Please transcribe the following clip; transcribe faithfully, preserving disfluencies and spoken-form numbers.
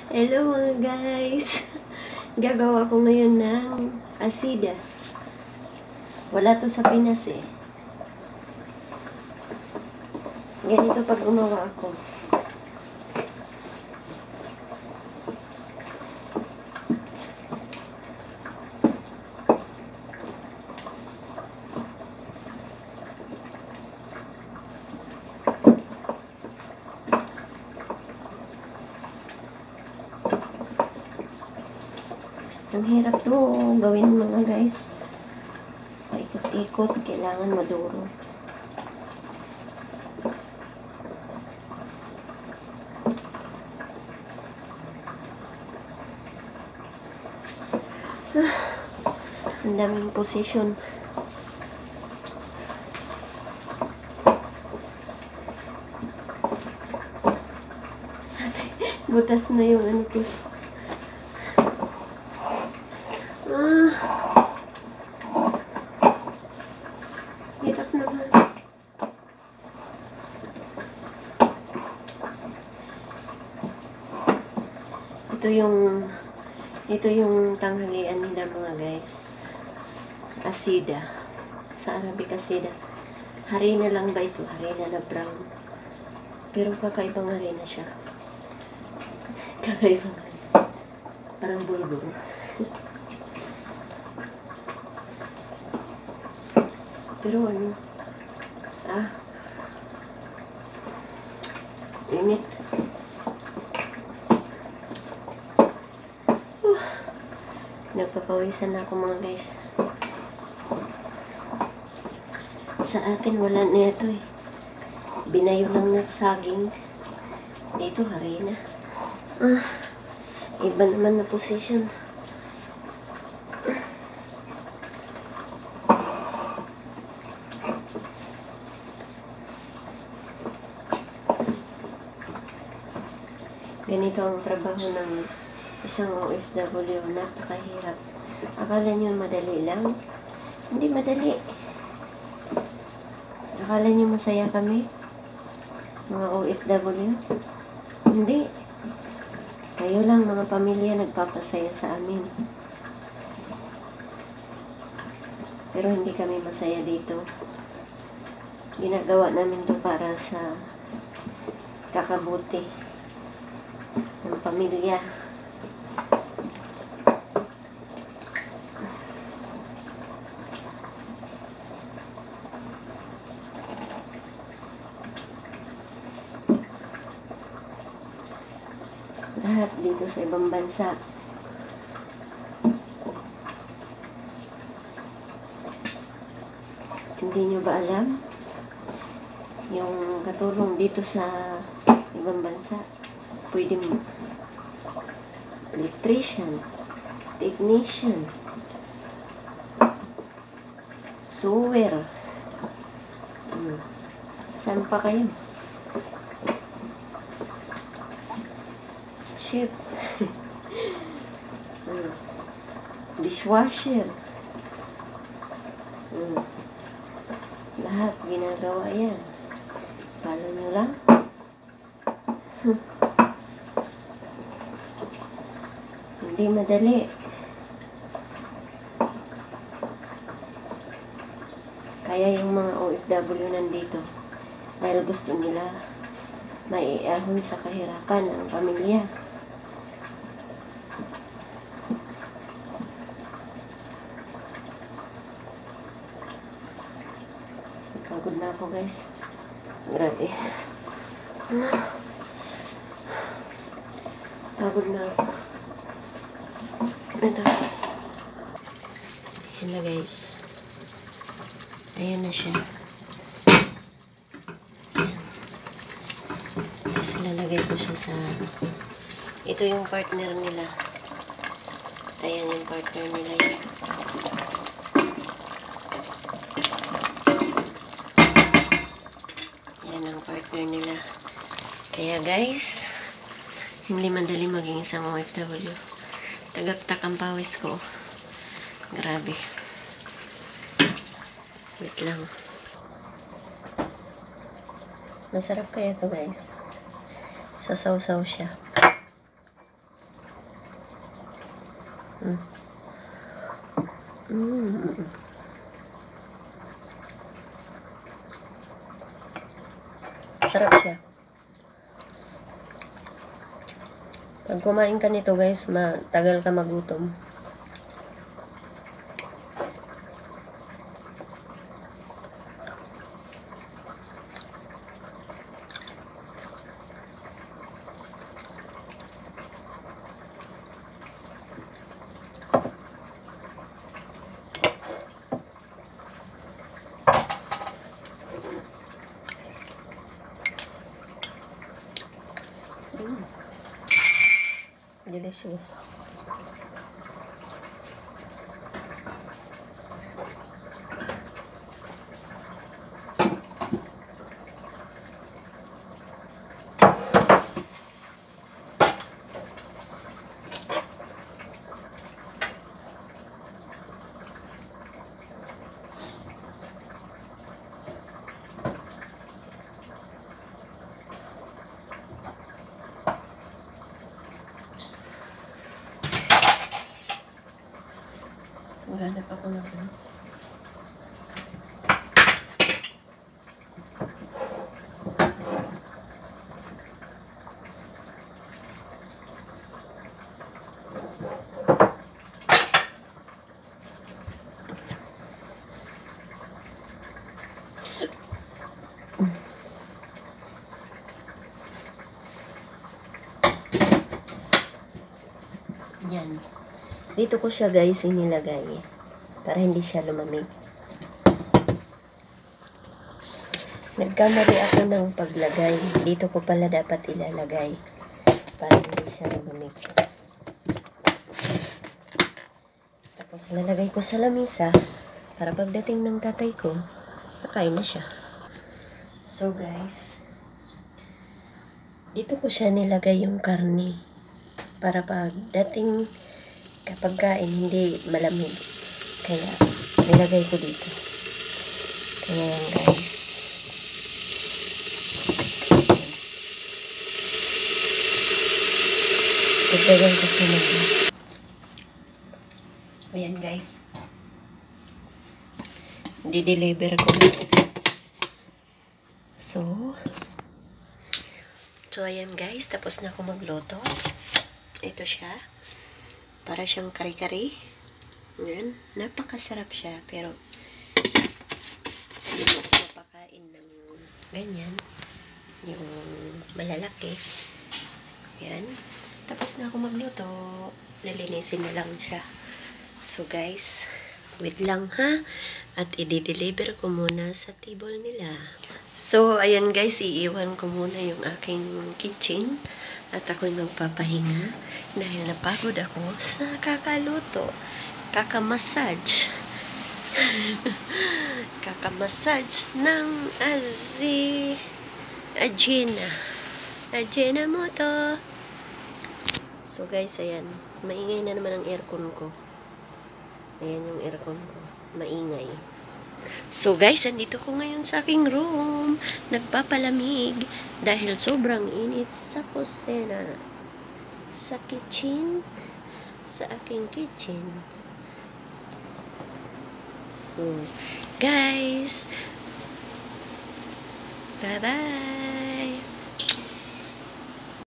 Hello mga guys! Gagawa ko ngayon ng asida. Wala to sa Pinas eh. Ganito pag gumawa ako. Ang hirap to gawin mga guys. Paikot-ikot, kailangan maduro. Ah, ang daming position. Butas na yung ano ko. Ah, hirap naman. Ito yung ito yung tanghalian nila mga guys. Asida. Sa Arabic asida. Harina lang ba ito? Harina na brown. Pero kakaibang harina siya. Kakaibang harina. Parang bulbul. Pero ano? Ah. Init. Uh, nagpapawisan na ako mga guys. Sa atin wala na ito eh. Binayo lang na saging. Dito harina. Ah. Iba naman na position. Ganito ang trabaho ng isang O F W. Napakahirap. Akala nyo madali lang? Hindi madali. Akala nyo masaya kami? Mga O F W? Hindi. Kayo lang mga pamilya nagpapasaya sa amin. Pero hindi kami masaya dito. Ginagawa namin to para sa kakabuti ng pamilya. Lahat dito sa ibang bansa. Hindi nyo ba alam? Yung katulong dito sa ibang bansa, pwede mo electrician, technician, sewer. Hmm. Saan pa kayo? Chef. Hmm. Dishwasher. Hmm. Lahat ginagawa yan. Follow nyo lang. Hmm. Hindi madali. Kaya yung mga O F W nandito dahil gusto nila maiahon sa kahirapan ng pamilya. Pagod na ako guys. Grabe. Pagod na ako. Ito. Ayan na guys. Ayan na siya. Ayan. Tapos ilalagay ko siya sa... Ito yung partner nila. Ayan yung partner nila yun. Ayan ang partner nila. Kaya guys, hindi madali maging isang O F W. Tagaktak ang pawis ko. Grabe. Wait lang. Masarap kaya ito guys. Sasaw-saw siya. Mm. Mm. Sarap siya. Pag kumain ka nito guys, matagal ka magutom. Mm. Delicious. Maghanap ako ng ano. Yan. Dito ko siya guys inilagay para hindi siya lumamig. Nagkamali ako ng paglagay. Dito ko pala dapat ilalagay para hindi siya lumamig. Tapos lalagay ko sa lamisa para pagdating ng tatay ko, nakain na siya. So guys, dito ko siya nilagay yung karne para pagdating kapag kain hindi malamig. Kaya nilagay ko dito. Kaya yan guys. Dagdagan ko siya ng ayan guys. Di-deliver ko. So, so ayan guys. Tapos na ako magluto. Ito siya. Para siyang kari-kari. Ayan. Napakasarap siya. Pero, hindi mo ako mapakain ng ganyan. Yung malalaki. Ayan. Tapos na ako magluto. Lilinisin na lang siya. So guys, wait lang ha. At i-deliver ko muna sa table nila. So, ayan guys, iiwan ko muna yung aking kitchen. At ako'y magpapahinga. Dahil napagod ako sa kakaluto. Kakamassage. Kakamassage ng Azi... Ajena. Ajena mo to. So guys, ayan. Maingay na naman ang aircon ko. Ayan yung aircon ko. Maingay. So guys, andito ko ngayon sa aking room. Nagpapalamig. Dahil sobrang init sa kusina. Sa kitchen. Sa aking kitchen. So, guys. Bye-bye.